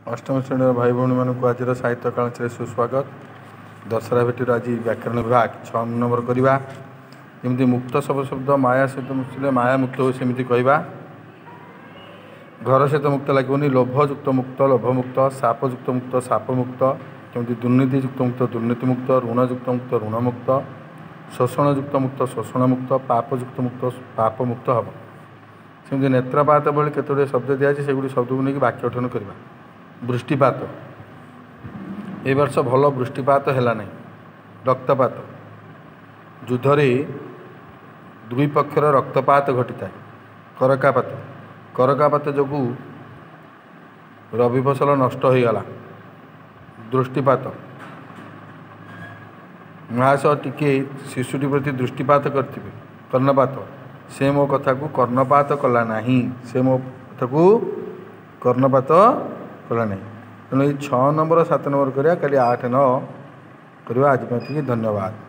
अष्टम श्रेणी भाई भौणी मानक आज साहित्य कालचे सुस्वागत। दशहरा भेटी आज व्याकरण विभाग 6 नंबर करवा। जमी मुक्त सब शब्द माया सहित मिले माया मुक्त हो सेमती कहवा। घर सहित मुक्त लगे लोभयुक्त मुक्त लोभमुक्त, सापयुक्त मुक्त सापमुक्त, जमी दुर्नीतियुक्त मुक्त दुर्नीतिमुक्त, ऋणयुक्त मुक्त ऋणमुक्त, शोषणयुक्त मुक्त शोषणमुक्त, पापयुक्त मुक्त पापमुक्त हम। सेमती नेत्रपात भली केतोटे शब्द दिखाई सेगुड़ी शब्द को लेकिन वाक्य गठन करवा। वृष्टिपात ए वर्ष भल वृष्टिपात है नहीं। रक्तपात युद्धरे दुई पक्षर रक्तपात घटी था। करकापात करकापात जो रवि फसल नष्ट हो गला। दृष्टिपात महाश टिके शिशुटी प्रति दृष्टिपात करते। कर्णपात से मो कथा को कर्णपात कला नहीं। से मो कथा को कर्णपात कला नहीं। तेणु 6 नंबर 7 नंबर करा, कल 8 9 करवा। आज धन्यवाद।